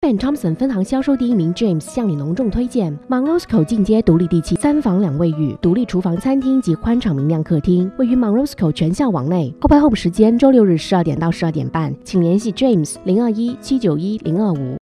Ben Thompson 分行销售第1名 James 向你隆重推荐 Montrose 口进阶独立地73房2卫浴，独立厨房、餐厅及宽敞明亮客厅，位于 Montrose 口全校网内。购拍 home 时间周6日12点到12点半，请联系 James 021-791-025。